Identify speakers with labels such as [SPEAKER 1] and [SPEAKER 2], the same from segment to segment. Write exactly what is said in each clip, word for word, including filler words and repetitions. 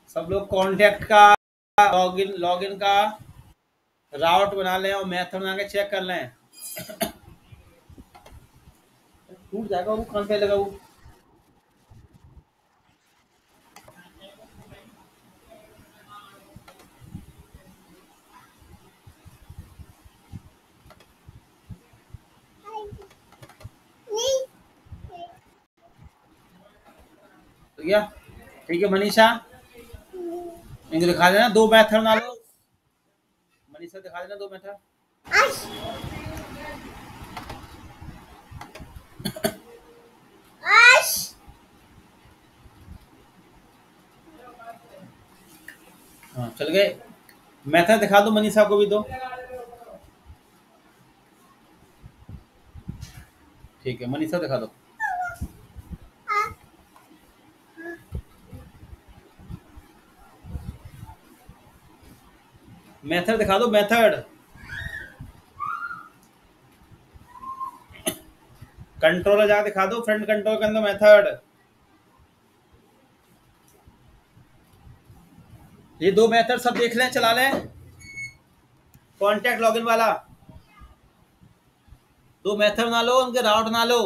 [SPEAKER 1] सब लोग कॉन्टैक्ट का लॉगिन लॉगिन का राउट बना लें और मैथड बना के चेक कर लें। टूट जाएगा वो, कौन पे लगा वो। तो क्या ठीक है मनीषा, इनको दिखा देना दो मैथड बना लो। मनीषा दिखा देना दो मैथड। हाँ चल गए। मैथड दिखा दो मनीषा को भी दो। ठीक है मनीषा दिखा दो। मेथड दिखा दो मेथड। कंट्रोलर जाकर दिखा दो, फ्रंट कंट्रोल के अंदर मेथड। ये दो मेथड सब देख लें, चला लें। कॉन्टैक्ट लॉगिन वाला दो मेथड बना लो, उनके राउट बना लो।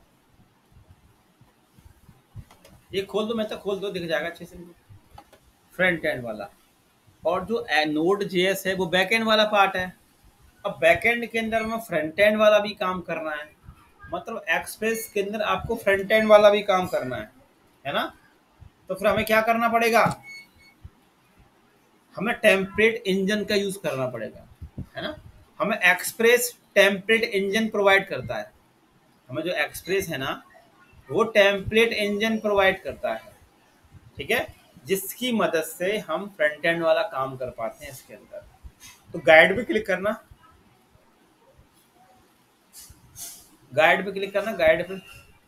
[SPEAKER 1] ये खोल दो, मेथड खोल दो, दिख जाएगा अच्छे से। फ्रंट एंड वाला और जो नोड जेएस है वो बैक एंड वाला पार्ट है। अब बैक एंड के अंदर में फ्रंट एंड वाला भी काम करना है, मतलब एक्सप्रेस के अंदर आपको फ्रंट एंड वाला भी काम करना है, है ना। तो फिर हमें क्या करना पड़ेगा, हमें टेम्पलेट इंजन का यूज करना पड़ेगा, है ना। हमें एक्सप्रेस टेम्पलेट इंजन प्रोवाइड करता है। हमें जो एक्सप्रेस है ना वो टेम्पलेट इंजन प्रोवाइड करता है, ठीक है, जिसकी मदद से हम फ्रंट एंड वाला काम कर पाते हैं इसके अंदर। तो गाइड पे क्लिक करना, गाइड पे क्लिक करना, गाइड पे।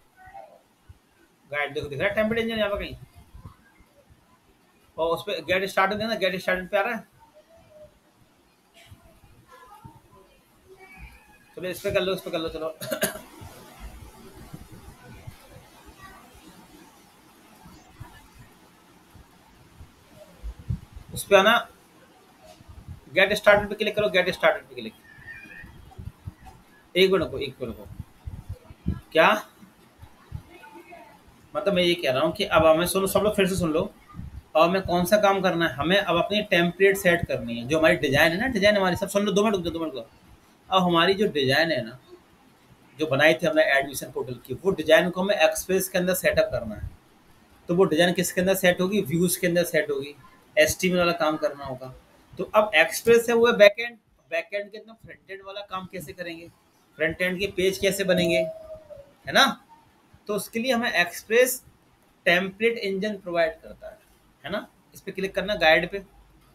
[SPEAKER 1] गाइड देखो दिख रहा है टेम्पलेट इंजन यहाँ पे कहीं, और उस पर गेट स्टार्ट देना, गेट स्टार्ट पे आ रहा है। चलो इस पे कर लो, इस पे कर लो, चलो। उस पे आना, गेट स्टार्टेड पे क्लिक करो, गेट स्टार्टेड पे क्लिक। एक मिनट को, एक मिनट को, क्या मतलब मैं ये कह रहा हूँ कि अब हमें सुनो, सब लोग फिर से सुन लो। अब हमें कौन सा काम करना है, हमें अब अपनी टेम्पलेट सेट करनी है। जो हमारी डिजाइन है ना, डिजाइन हमारी, सब सुन लो, दो मिनट रुक जाओ, दो मिनट को। अब हमारी जो डिजाइन है ना, जो बनाई थी हमने एडमिशन पोर्टल की, वो डिजाइन को हमें एक्सप्रेस के अंदर सेटअप करना है। तो वो डिजाइन किसके अंदर सेट होगी, व्यूज के अंदर सेट होगी, एसटीएमएल वाला काम करना होगा। तो अब एक्सप्रेस है वो है बैकएंड, बैकएंड के अंदर फ्रंट एंड वाला काम कैसे करेंगे, फ्रंट एंड के पेज कैसे बनेंगे, है ना। तो उसके लिए हमें एक्सप्रेस टेम्पलेट इंजन प्रोवाइड करता है है ना। इस पे क्लिक करना, गाइड पे,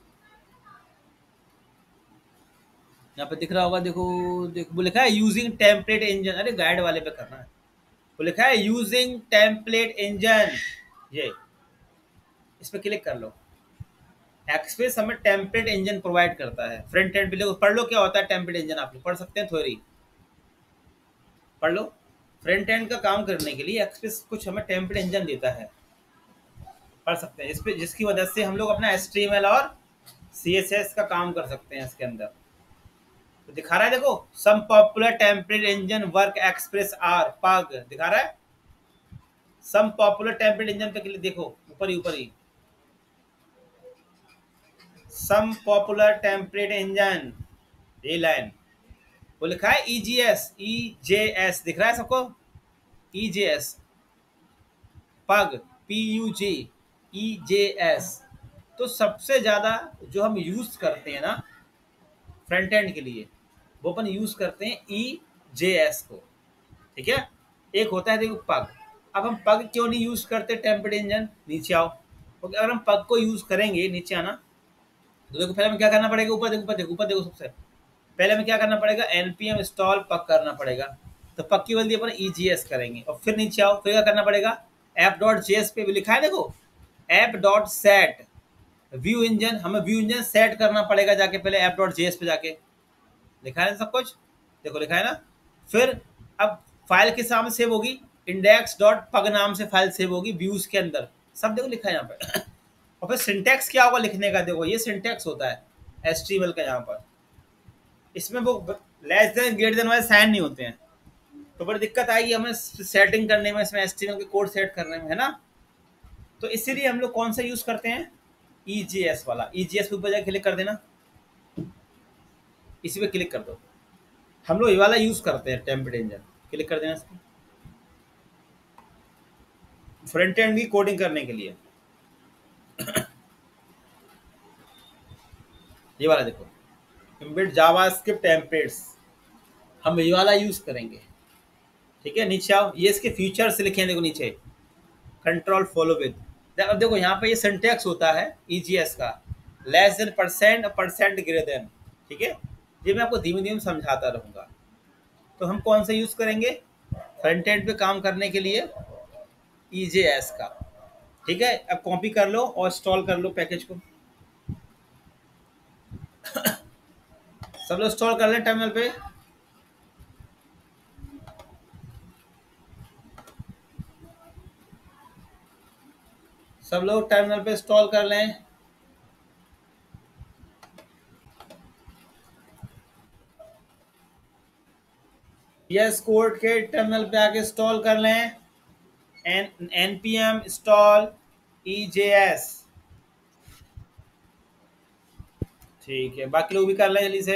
[SPEAKER 1] यहाँ पे दिख रहा होगा, देखो देखो वो लिखा है यूजिंग टेम्पलेट इंजन। अरे गाइड वाले पे करना है, वो लिखा है यूजिंग टेम्पलेट इंजन, ये इस पे क्लिक कर लो। एक्सप्रेस हमें टेम्पलेट इंजन प्रोवाइड करता है फ्रंट एंड पे। देखो पढ़ लो क्या होता है टेम्पलेट इंजन, आप लोग पढ़ सकते हैं, थ्योरी पढ़ लो। फ्रंट एंड का काम करने के लिए एक्सप्रेस कुछ हमें टेम्पलेट इंजन देता है, पढ़ सकते हैं इस पे, जिसकी वजह से हम लोग अपना एचटीएमएल और सीएसएस का काम कर सकते हैं इसके अंदर। तो दिखा रहा है देखो, some popular template engine work Express are Pug, दिखा रहा है सम पॉपुलर टेम्पलेट इंजन पे क्लिक, देखो ऊपर ही ऊपर ही, सम पॉपुलर टेम्पलेट इंजन, ये लाइन वो लिखा है ईजीएस, ईजेएस दिख रहा है सबको, ईजेएस पग, पी यू जे, ईजेएस। तो सबसे ज्यादा जो हम यूज करते हैं ना फ्रंट एंड के लिए, वो अपन यूज करते हैं ई जे एस को, ठीक है। एक होता है देखो पग। अब हम पग क्यों नहीं यूज करते टेम्पलेट इंजन, नीचे आओ, क्योंकि अगर हम पग को यूज करेंगे, नीचे आना, तो देखो पहले हमें क्या करना पड़ेगा, ऊपर देखो, ऊपर देखो, ऊपर देखो, सबसे पहले हमें क्या करना पड़ेगा, एनपीएम इंस्टॉल पग करना पड़ेगा। तो पग की बदली अपन ईजीएस करेंगे, और फिर नीचे आओ, फिर क्या करना पड़ेगा, ऐप डॉट जेएस पे भी लिखा है देखो, app dot set view engine, हमें व्यू इंजन सेट करना पड़ेगा जाके, पहले ऐप डॉट जेएस पे जाके, लिखा है सब कुछ, देखो लिखा है ना। फिर अब फाइल के सामने सेव होगी, इंडेक्स डॉट पग नाम से फाइल सेव होगी व्यूज के अंदर, सब देखो लिखा है यहाँ पे। और फिर सिंटैक्स क्या होगा लिखने का, देखो ये सिंटैक्स होता है एचटीएमएल का। यहाँ पर इसमें वो लेस देन ग्रेटर देन वाले साइन नहीं होते हैं, तो बड़ी दिक्कत आएगी हमें सेटिंग करने में, इसमें एचटीएमएल के कोड सेट करने में, है ना। तो इसीलिए हम लोग कौन सा यूज करते हैं, ईजीएस वाला। ईजीएस के ऊपर जाके क्लिक कर देना, इसी पे क्लिक कर दो। हम लोग ये वाला यूज करते हैं टेम्पलेट इंजन, क्लिक कर देना इसको, फ्रंट एंड की कोडिंग करने के लिए। ये वाला देखो, एम्बेड जावास्क्रिप्ट टेम्पलेट्स, हम ये वाला यूज करेंगे। ठीक है, नीचे आओ, ये इसके फीचर्स लिखे हैं देखो नीचे, कंट्रोल फॉलो विद। अब देखो यहाँ पे ये सिंटैक्स होता है ईजीएस का, less than percent, percent greater than. ठीक है, ये मैं आपको धीमे धीमे समझाता रहूंगा। तो हम कौन सा यूज करेंगे फ्रंट एंड पे काम करने के लिए, ईजेएस का। ठीक है, अब कॉपी कर लो और इंस्टॉल कर लो पैकेज को। सब लोग इंस्टॉल कर लें टर्मिनल पे। सब लोग टर्मिनल पे इंस्टॉल कर लें। यस कोड के टर्मिनल पे आके इंस्टॉल कर लें, एन एनपीएम इंस्टॉल ईजेएस। ठीक है, बाकी लोग भी कर लें जल्दी से।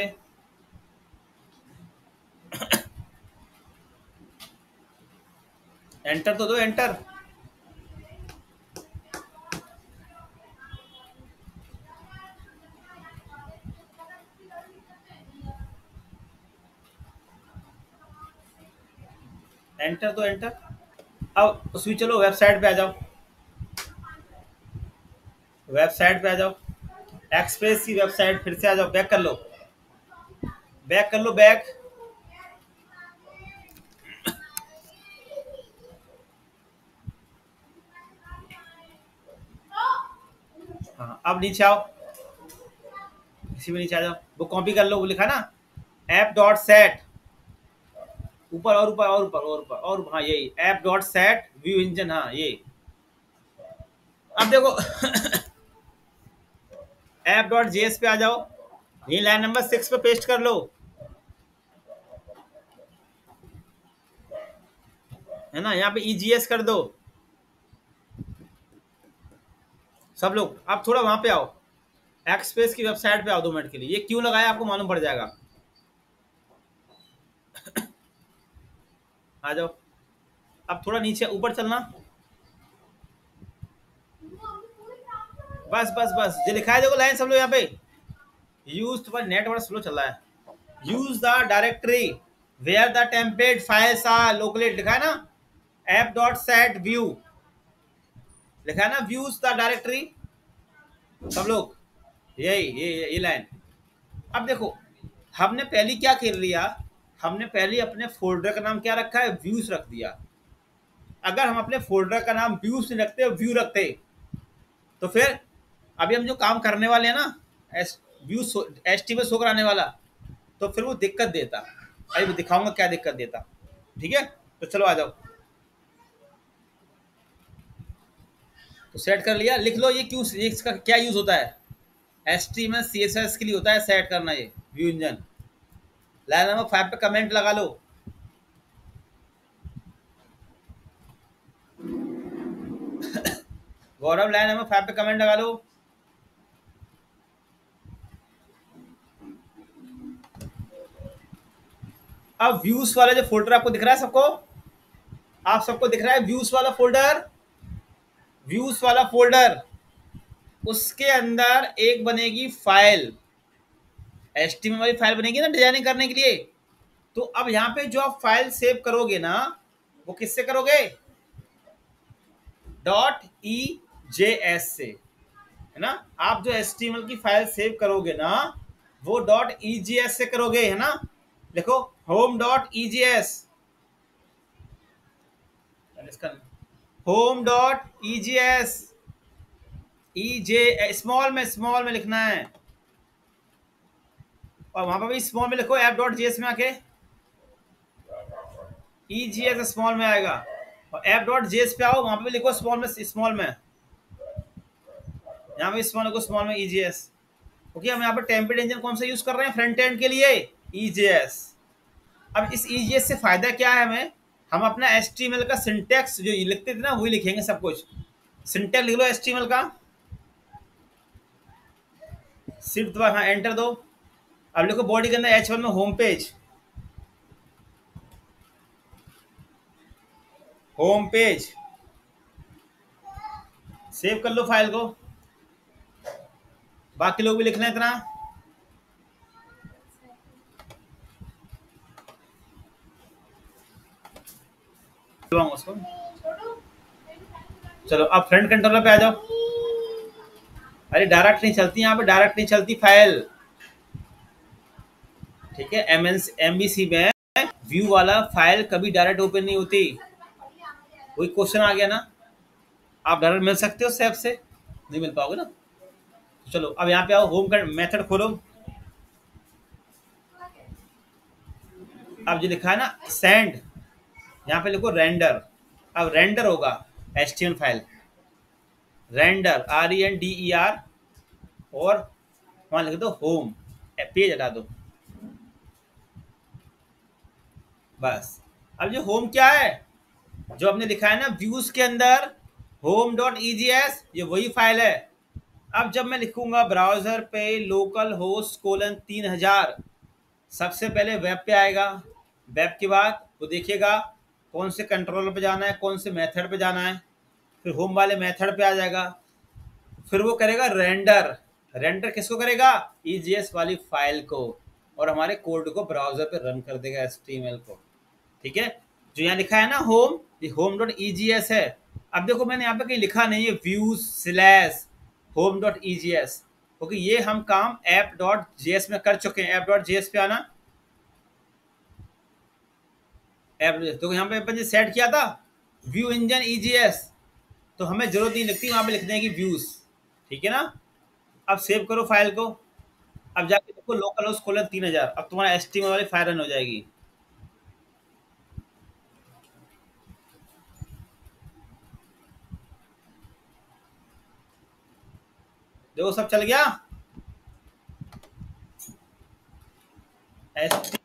[SPEAKER 1] एंटर तो दो, एंटर। एंटर तो एंटर। अब उसमें चलो वेबसाइट पे आ जाओ, वेबसाइट पे आ जाओ, एक्सप्रेस की वेबसाइट फिर से आ जाओ, बैक कर लो, बैक कर लो, बैक। हाँ, अब नीचे आओ, इसी में नीचे आ जाओ, वो कॉपी कर लो, वो लिखा ना ऐप डॉट सेट, ऊपर और ऊपर और ऊपर और ऊपर और, हाँ यही app dot set view engine, हाँ ये। अब देखो ऐप डॉट जेएस पे आ जाओ, ये लाइन नंबर सिक्स पे पेस्ट कर लो, है ना। यहाँ पे ईजीएस कर दो सब लोग। अब थोड़ा वहां पे आओ, एक्सप्रेस की वेबसाइट पे आओ दो मिनट के लिए। ये क्यों लगाया आपको मालूम पड़ जाएगा। आ जाओ, अब थोड़ा नीचे ऊपर चलना, बस बस बस, जो लिखा है देखो लाइन सब लोग यहाँ पे, यूज, तुम्हारा नेट बड़ा स्लो चल रहा है। Use the directory where the template files are located, लिखा है ना, ऐप डॉट सेट व्यू, लिखा है ना, व्यूज द डायरेक्टरी। सब लोग यही ये ये, ये लाइन। अब देखो हमने पहले क्या कर लिया, हमने पहले अपने फोल्डर का नाम क्या रखा है, व्यूज रख दिया। अगर हम अपने फोल्डर का नाम व्यूज नहीं रखते, व्यू रखते, तो फिर अभी हम जो काम करने वाले हैं ना, व्यू एस टी में शो कराने वाला, तो फिर वो दिक्कत देता। अभी मैं दिखाऊंगा क्या दिक्कत देता। ठीक है, तो चलो आ जाओ, तो सेट कर लिया, लिख लो ये क्यों, ये इसका क्या यूज होता है, एस टी में सी एस एस के लिए होता है सेट करना ये view engine. Line number five पे कमेंट लगा लो, गौरव लाइन नंबर फाइव पे कमेंट लगा लो। अब व्यूज वाला जो फोल्डर आपको दिख रहा है सबको, आप सबको दिख रहा है व्यूज वाला फोल्डर, व्यूज वाला फोल्डर, उसके अंदर एक बनेगी फाइल, एचटीएमएल वाली फाइल बनेगी ना डिजाइनिंग करने के लिए। तो अब यहाँ पे जो आप फाइल सेव करोगे ना, वो किससे करोगे, डॉट ई जे एस से, है ना। आप जो एचटीएमएल की फाइल सेव करोगे ना, वो डॉट ई जी एस से करोगे, है ना। देखो home dot E G S, home dot E G S, E J small में, स्मॉल में लिखना है, और वहां पर भी स्मॉल में लिखो, ऐप डॉट जीएस में आके ई जी एस स्मॉल में आएगा, और ऐप डॉट जेएस पे आओ, वहां पे भी लिखो स्मॉल में, स्मॉल में। यहाँ पे स्मॉल को स्मॉल में ईजीएस। ओके, हम यहाँ पे टेम्पलेट इंजन कौन सा यूज कर रहे हैं फ्रंट एंड के लिए? ईजीएस। अब इस ईजीएस से फायदा क्या है हमें? हम अपना एचटीएमएल का सिंटैक्स जो लिखते थे ना वही लिखेंगे सब कुछ। सिंटैक्स लिख लो एचटीएमएल का, शिफ्ट दबा, हाँ एंटर दो। अब लिखो बॉडी के अंदर एच वन में home page, home page. Save कर लो फाइल को, बाकी लोग भी लिख लें इतना। उसको चलो अब फ्रंट कंट्रोलर पे आ जाओ। अरे डायरेक्ट नहीं चलती यहाँ पे, डायरेक्ट नहीं चलती फाइल, ठीक है। एम एन एमबीसी में व्यू वाला फाइल कभी डायरेक्ट ओपन नहीं होती। वही क्वेश्चन आ गया ना, आप डायरेक्ट मिल सकते हो सेव से, नहीं मिल पाओगे ना। तो चलो अब यहाँ पे आओ, होम का मेथड खोलो। अब जो लिखा है ना सेंड, यहाँ पे लिखो रेंडर। अब रेंडर होगा HTML file, render R E N D E R, और वहां लिख दो होम, पेज हटा दो बस। अब जो होम क्या है, जो आपने लिखा है ना व्यूज के अंदर होम डॉट ईजीएस, ये वही फाइल है। अब जब मैं लिखूंगा ब्राउजर पे लोकल होस्ट कोलन तीन हजार, सबसे पहले वेब पे आएगा। वेब के बाद वो देखिएगा कौन से कंट्रोलर पे जाना है, कौन से मेथड पे जाना है, फिर होम वाले मेथड पे आ जाएगा। फिर वो करेगा रेंडर। रेंडर किसको करेगा? ईजीएस वाली फाइल को, और हमारे कोड को ब्राउजर पे रन कर देगा एचटीएमएल को, ठीक है। जो यहाँ लिखा है ना होम, ये होम डॉट ईजीएस है। अब देखो मैंने यहाँ पे कहीं लिखा नहीं है views slash home dot EGS, क्योंकि ये हम काम ऐप डॉट जेएस में कर चुके हैं। ऐप डॉट जेएस पे आना, ऐप तो यहाँ पे अपन सेट किया था व्यू इंजन ईजीएस, तो हमें जरूरत नहीं लगती वहां पे लिखने की व्यूज, ठीक है ना। अब सेव करो फाइल को। अब जाके देखो लोकल होस्ट खोलन तीन हजार, अब तुम्हारा एचटीएमएल वाली फाइल रन हो जाएगी। देखो सब चल गया। एच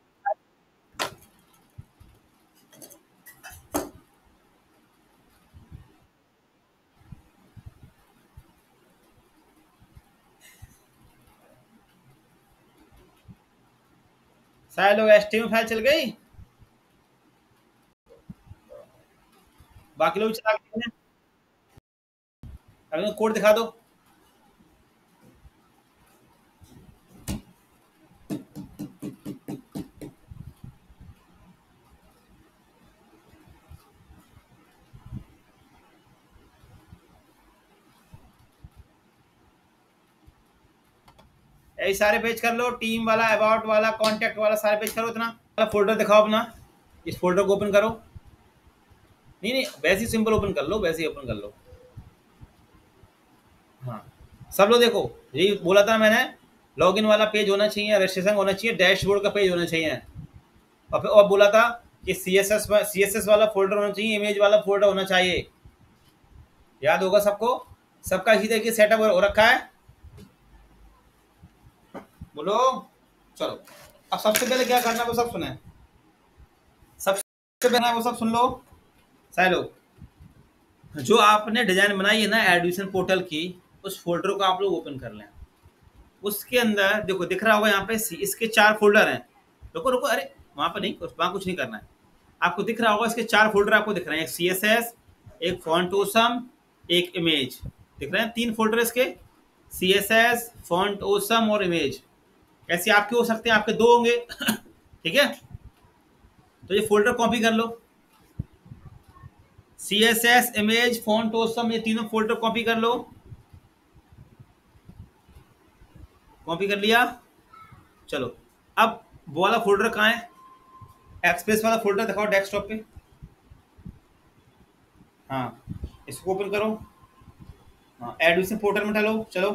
[SPEAKER 1] सारे लोग एचटीएमएल फाइल चल गई, बाकी लोग चला गए। अब कोड दिखा दो। यही सारे पेज कर लो, टीम वाला, अबाउट वाला, कॉन्टेक्ट वाला, सारे पेज करो। इतना फोल्डर दिखाओ अपना, इस फोल्डर को ओपन करो। नहीं नहीं वैसे ही सिंपल ओपन कर लो, वैसे ही ओपन कर लो। हाँ सब लोग देखो, यही बोला था मैंने, लॉगिन वाला पेज होना चाहिए, रजिस्ट्रेशन होना चाहिए, डैशबोर्ड का पेज होना चाहिए, और फिर और बोला था कि C S S C S S वाला फोल्डर होना चाहिए, इमेज वाला फोल्डर होना चाहिए। याद होगा सबको, सबका इसी तरीके सेटअप हो रखा है। बोलो चलो, अब सबसे पहले क्या करना है वो सब सुने, सबसे पहले वो सब सुन लो सारे लोग। जो आपने डिजाइन बनाई है ना एडमिशन पोर्टल की, उस फोल्डर को आप लोग ओपन कर लें। उसके अंदर देखो दिख रहा होगा यहाँ पे इसके चार फोल्डर हैं। रुको रुको, अरे वहां पर नहीं, वहां कुछ नहीं करना है। आपको दिख रहा होगा इसके चार फोल्डर आपको दिख रहे हैं, एक सी एस एस, एक फॉन्ट ओसम, एक इमेज, दिख रहे हैं तीन फोल्डर इसके, C S S, font awesome और इमेज। ऐसे आपके हो सकते हैं, आपके दो होंगे ठीक है। तो ये फोल्डर कॉपी कर लो, C S S, image, font awesome, ये तीनों फोल्डर कॉपी कर लो। कॉपी कर लिया, चलो अब वो वाला फोल्डर कहाँ है, एक्सप्रेस वाला फोल्डर दिखाओ डेस्कटॉप पे। हाँ इसको ओपन करो, हाँ एडमिशन पोर्टल में डालो, चलो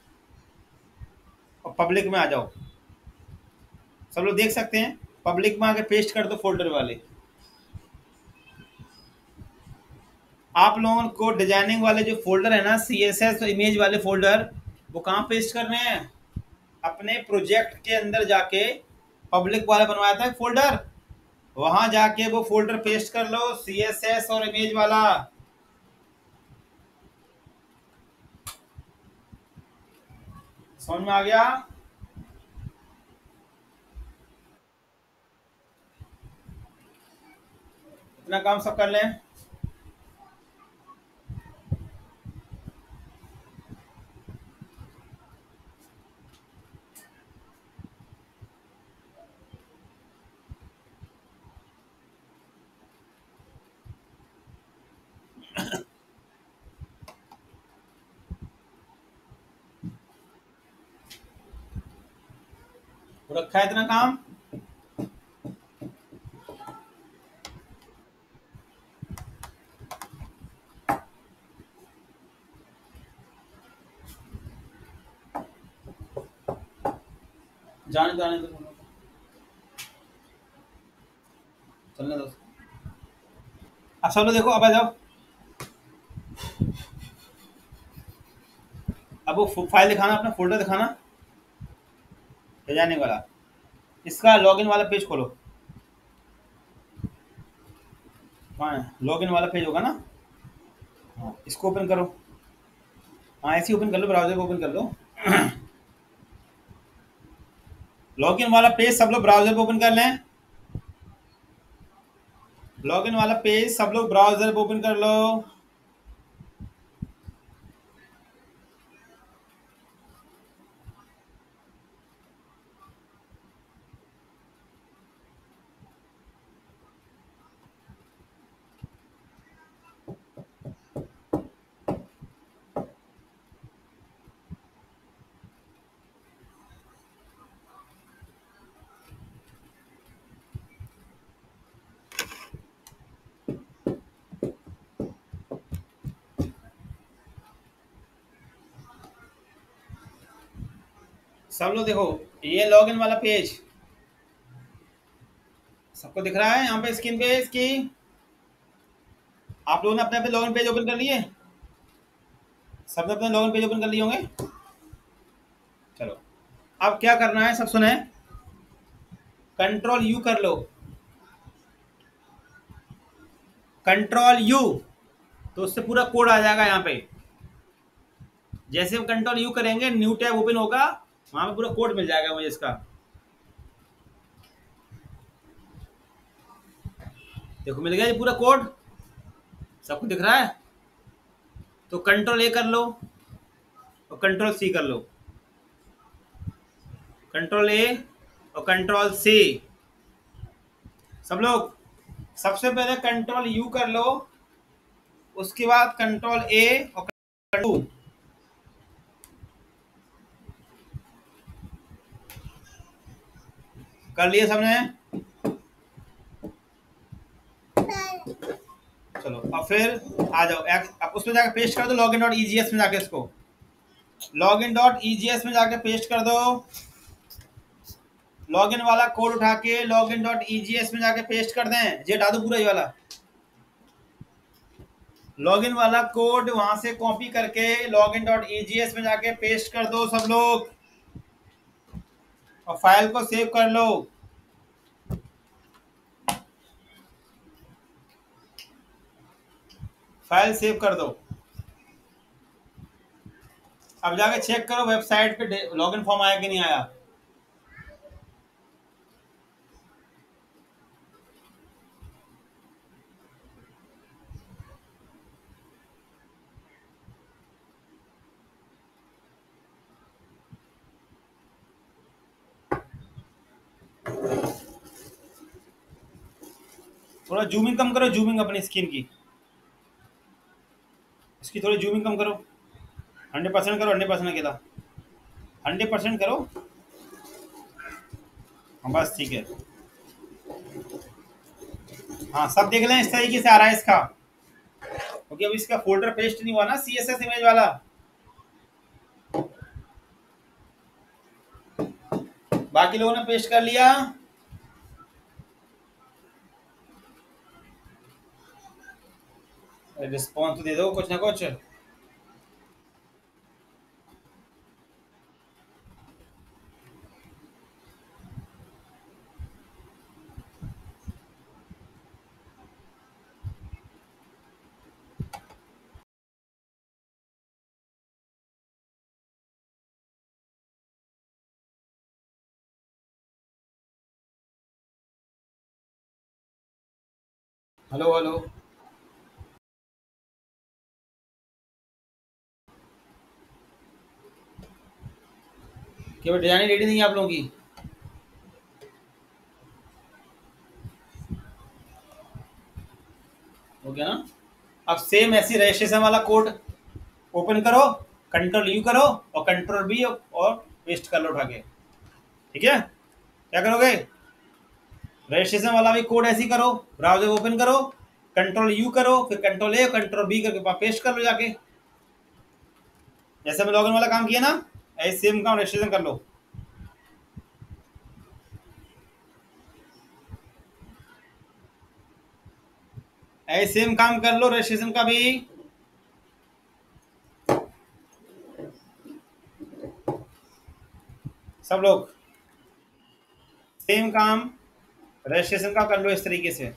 [SPEAKER 1] और पब्लिक में आ जाओ। सब लोग देख सकते हैं, पब्लिक में आके पेस्ट कर दो फोल्डर वाले। आप लोगों को डिजाइनिंग वाले जो फोल्डर है ना, सी एस एस इमेज वाले फोल्डर, वो कहाँ पेस्ट करने हैं? अपने प्रोजेक्ट के अंदर जाके पब्लिक वाला बनवाया था फोल्डर, वहां जाके वो फोल्डर पेस्ट कर लो, सी एस एस और इमेज वाला। समझ में आ गया? इतना काम सब कर लें। रखा है इतना काम। जाने जाने दो, चलने दो। अब सब लोग देखो, अब आ जाओ। अब वो फाइल दिखाना, अपना फोल्डर दिखाना, डिजाइनिंग वाला। इसका लॉगिन वाला पेज खोलो। हाँ, लॉगिन वाला पेज होगा ना। हाँ, इसको ओपन करो। हाँ, ऐसे ओपन कर लो, ब्राउजर को ओपन कर लो। लॉगिन वाला पेज सब लोग ब्राउजर को ओपन कर लें। लॉगिन वाला पेज सब लोग ब्राउजर को ओपन कर लो। सब लोग देखो, ये लॉगिन वाला पेज सबको दिख रहा है यहाँ पे स्क्रीन पे इसकी। आप लोगों ने अपने अपने लॉगिन पेज ओपन कर लिए? सबने अपने लॉगिन पेज ओपन कर लिए होंगे। चलो, अब क्या करना है सब सुने। कंट्रोल यू कर लो, कंट्रोल यू, तो उससे पूरा कोड आ जाएगा यहाँ पे। जैसे हम कंट्रोल यू करेंगे, न्यू टैब ओपन होगा, वहां पे पूरा कोड मिल जाएगा मुझे इसका। देखो, मिल गया ये पूरा कोड, सबको दिख रहा है। तो कंट्रोल ए कर लो और कंट्रोल सी कर लो, कंट्रोल ए और कंट्रोल सी। सब लोग सबसे पहले कंट्रोल यू कर लो, उसके बाद कंट्रोल ए और कंट्रोल, कर लिए सबने? चलो, अब फिर आ जाओ, अब उसमें जाकर पेस्ट कर दो, लॉगिन डॉट ईजीएस में जाके इसको, लॉगिन डॉट ईजीएस में जाके पेस्ट कर दो। लॉगिन वाला कोड उठा के लॉगिन डॉट ईजीएस में जाके पेस्ट कर दें। ये हटा दो पूरा, ये वाला लॉगिन वाला कोड वहां से कॉपी करके लॉगिन डॉट ईजीएस में जाके पेस्ट कर दो सब लोग, और फाइल को सेव कर लो। फाइल सेव कर दो। अब जाके चेक करो वेबसाइट पे लॉगिन फॉर्म आया कि नहीं आया। थोड़ा जूमिंग कम करो, जूमिंग अपनी स्क्रीन की, इसकी थोड़ी जूमिंग कम करो। हंड्रेड परसेंट करो, हंड्रेड परसेंट अकेला, हंड्रेड परसेंट करो। हाँ, बस ठीक है। हाँ, सब देख लें, इस तरीके से आ रहा है इसका, क्योंकि अभी इसका फोल्डर पेस्ट नहीं हुआ ना, सी एस एस इमेज वाला। बाकी लोगों ने पेस्ट कर लिया। रिस्पॉन्स तो दे दो कुछ ना कुछ। Hello hello. केवल डिजाइन रेडी नहीं है आप लोगों की? हो गया ना? अब सेम ऐसी रजिस्ट्रेशन वाला कोड ओपन करो, कंट्रोल यू करो और कंट्रोल बी और पेस्ट कर लो उठा के। ठीक है, क्या करोगे? रजिस्ट्रेशन वाला भी कोड ऐसे ही करो, ब्राउजर ओपन करो, कंट्रोल यू करो, फिर कंट्रोल ए कंट्रोल बी करके पेस्ट कर लो जाके। जैसे मैं लॉगिन वाला काम किया ना, ऐसे सेम काम रजिस्ट्रेशन कर लो। ऐसे सेम काम कर लो रजिस्ट्रेशन का भी। सब लोग सेम काम रजिस्ट्रेशन का कर लो इस तरीके से।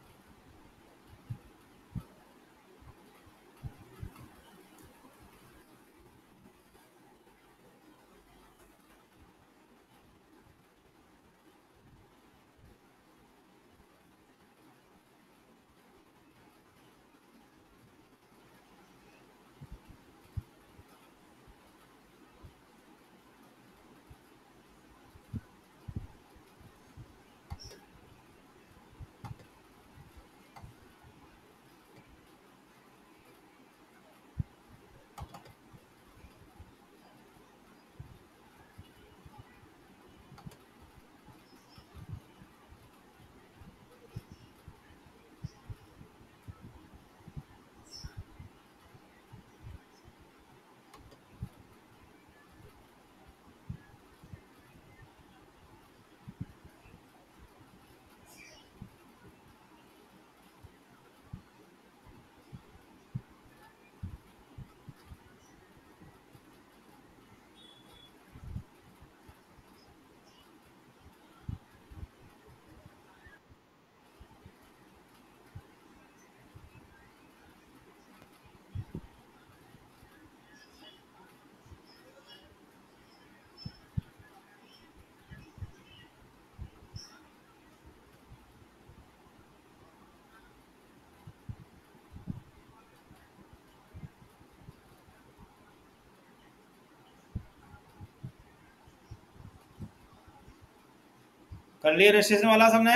[SPEAKER 1] कर लिए रजिस्ट्रेशन वाला सबने?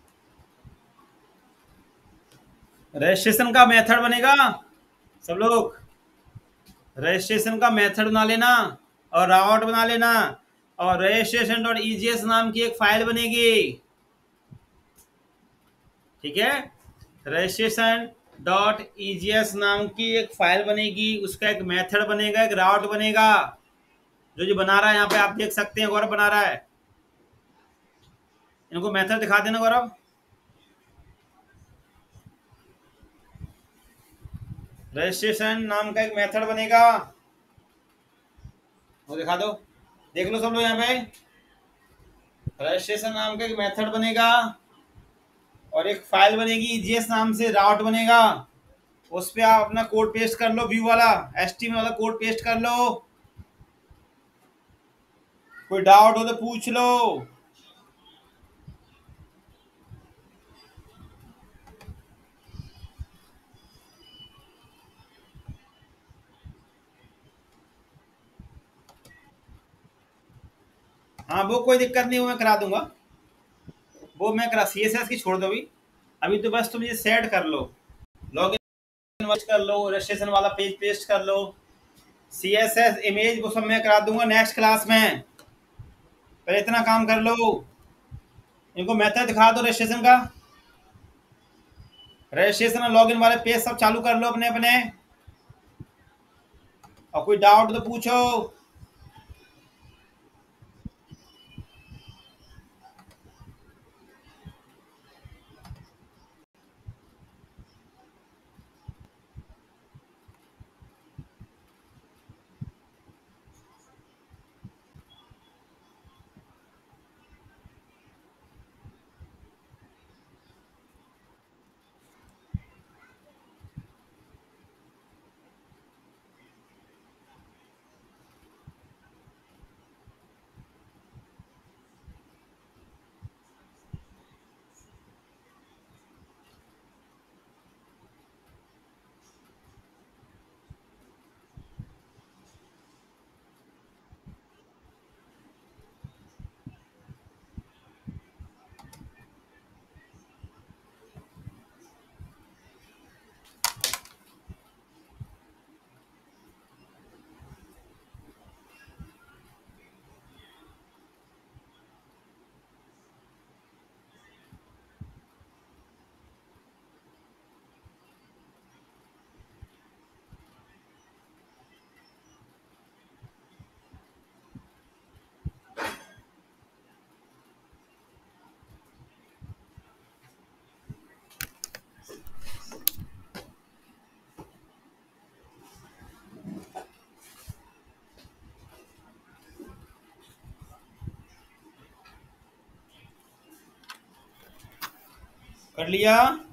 [SPEAKER 1] रजिस्ट्रेशन का मेथड बनेगा सब लोग, रजिस्ट्रेशन का मेथड बना लेना और राउट बना लेना, और रजिस्ट्रेशन डॉट ईजीएस नाम की एक फाइल बनेगी। ठीक है, रजिस्ट्रेशन डॉट ईजीएस नाम की एक फाइल बनेगी, उसका एक मेथड बनेगा, एक राउट बनेगा। जो जो बना रहा है यहाँ पे आप देख सकते हैं, गौरव बना रहा है। इनको मेथड दिखा देना गौरव। रजिस्ट्रेशन नाम का एक मेथड बनेगा, वो दिखा दो, देख लो सब लोग यहाँ पे। रजिस्ट्रेशन नाम का एक मेथड बनेगा और एक फाइल बनेगी जीएस नाम से, राउट बनेगा। उस पे आप अपना कोड पेस्ट कर लो, व्यू वाला एचटीएमएल वाला कोड पेस्ट कर लो। कोई डाउट हो तो पूछ लो। हाँ वो कोई दिक्कत नहीं, वो मैं करा दूंगा। वो मैं करा, सी एस एस की छोड़ दो अभी। अभी तो बस तुम ये सेट कर लो, लॉग इन कर लो, रजिस्ट्रेशन वाला पेज पेस्ट कर लो, सी एस एस इमेज वो सब मैं करा दूंगा नेक्स्ट क्लास में। पर इतना काम कर लो, इनको मेथड दिखा दो रजिस्ट्रेशन का। रजिस्ट्रेशन और लॉगिन वाले पेज सब चालू कर लो अपने अपने, और कोई डाउट तो पूछो। कर लिया।